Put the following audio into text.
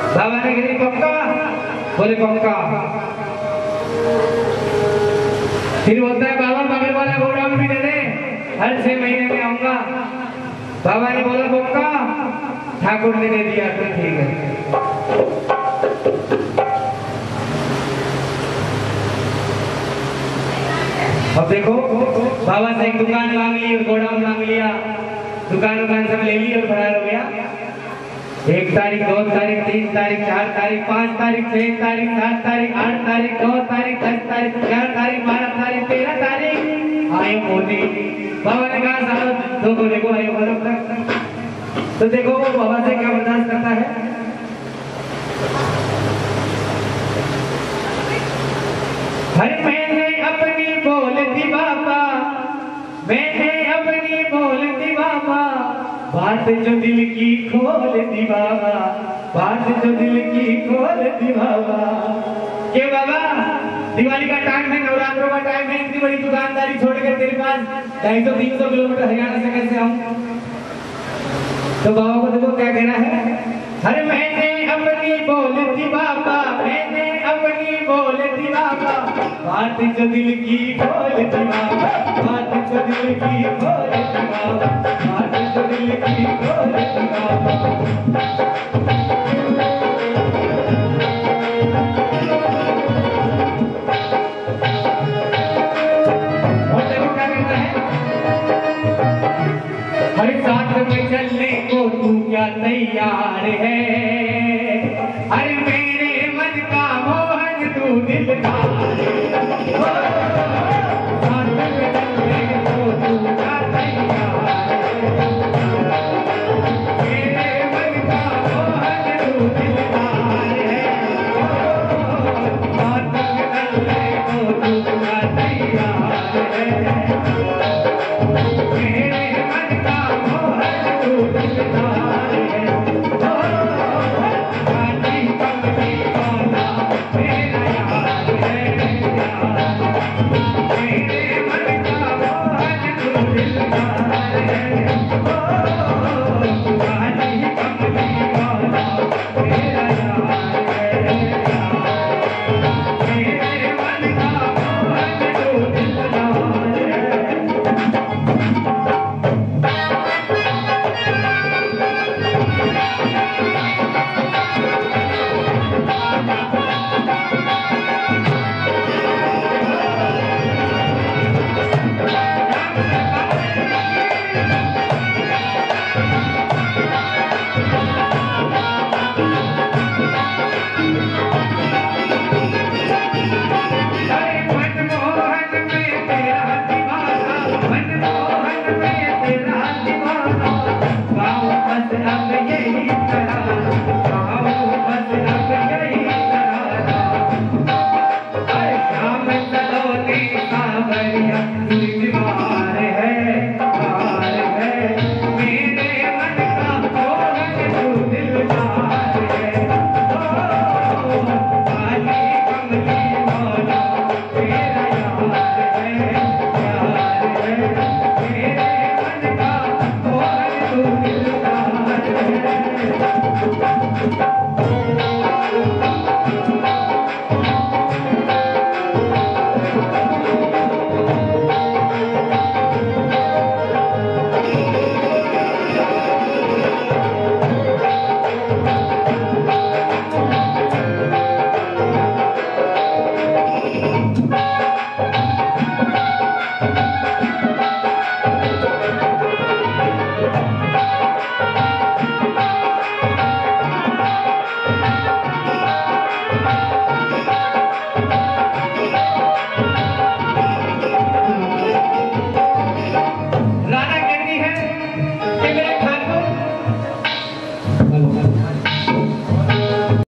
बाबा ने गिरी पक्का, बोले पक्का। फिर बोलता है बाबा मगर वाला गोदाम भी दे दे, हर 6 महीने में आऊंगा। बाबा ने बोला पक्का, ठाकुर ने दे दिया तो ठीक है। अब देखो बाबा से एक दुकान मांग ली और गोदाम मांग लिया, दुकान सब ले ली और फरार हो गया। 1 तारीख 2 तारीख 3 तारीख 4 तारीख 5 तारीख 6 तारीख 7 तारीख 8 तारीख 9 तारीख 10 तारीख 11 तारीख 12 तारीख 13 तारीख आयो मोदी। बाबा ने कहा साहब दो को देखो आयो बरफ तक। तो देखो वो बाबा से क्या बर्दाश्त करता है। हर मैंने अपनी बोलती बाबा, मैंने अपनी बोलती बाबा, बात जो दिल की खोलती बाबा, बात जो दिल की खोलती बाबा। के बाबा दिवाली का टाइम है, नवरात्रों का टाइम है, इतनी बड़ी दुकानदारी छोड़कर तेरे पास 250-300 किलोमीटर हरियाणा से कैसे आऊं? तो बाबा को देखो क्या कहना है। हर मैंने अपनी बोलती बाबा, मैंने अपनी बोलती बाबा, बात जो दिल की खोलती बाबा, बात जो दिल की खोलती बाबा, बात जो दिल की खोलती बाबा। और देखो क्या कहता है। हर साथ में चलने को तू क्या तैयार है, अरे मेरे मन का मोहन तू दिलदार है। साथ में चलने को तू क्या तैयार है, मेरे मन का मोहन तू दिलदार है। साथ में चलने को तू क्या तैयार है, मेरे मन का मोहन तू दिलदार है। काली कमली वाला मेरा यार है, मेरे मन का मोहन तू दिलदार है। काली कमली वाला मेरा यार है, मेरे मन का मोहन तू दिलदार है। मनमोहन में तेरा दीवाना, गाँव बस अब यही